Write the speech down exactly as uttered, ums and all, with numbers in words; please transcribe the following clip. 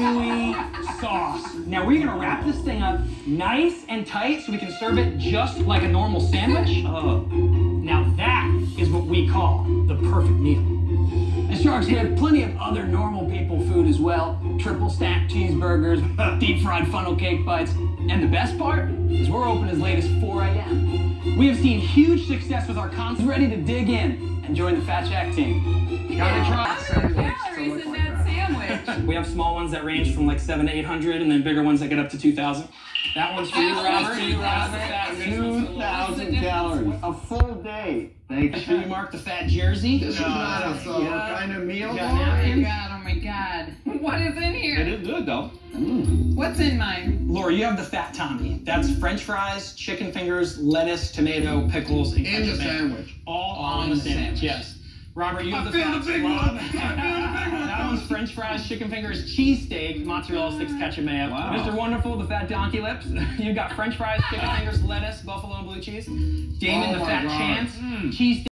gooey sauce. Now we're gonna wrap this thing up nice and tight so we can serve it just like a normal sandwich. Oh. Now that is what we call the perfect meal. And Sharks have plenty of other normal people food as well. Triple stacked cheeseburgers, deep fried funnel cake bites. And the best part is we're open as late as four A M We have seen huge success with our concepts. Ready to dig in and join the Fat Shack team. Gotta try. How many calories in that sandwich? We have small ones that range from like seven to eight hundred, and then bigger ones that get up to two thousand. That one's for you, Robert. two thousand calories. A full day. Thanks. Should we mark the fat jersey? This is not a so Yeah. kind of meal. Yeah. Oh my god, oh my god. What is in here? It is good though. What's in mine? Laura, you have the Fat Tommy. That's French fries, chicken fingers, lettuce, tomato, pickles, and In the ketchup. sandwich. All, All on in the the sandwich. sandwich. Yes. Robert, you have I the feel Fat the big Slab. one. I feel the big one. That one's French fries, chicken fingers, cheesesteak, mozzarella sticks, ketchup, mayo. Wow. Mister Wonderful, the Fat Donkey Lips. You got French fries, chicken fingers, lettuce, buffalo and blue cheese. Damon, Oh the my Fat God. Chance, Mm. cheesesteak.